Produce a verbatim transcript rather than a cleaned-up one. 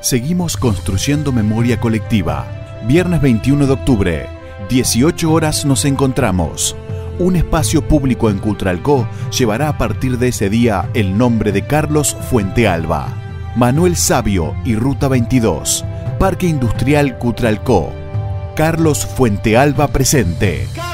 Seguimos construyendo memoria colectiva. Viernes veintiuno de octubre, dieciocho horas nos encontramos. Un espacio público en Cutralcó llevará a partir de ese día el nombre de Carlos Fuentealba. Manuel Sabio y Ruta veintidós. Parque Industrial Cutralcó. Carlos Fuentealba presente.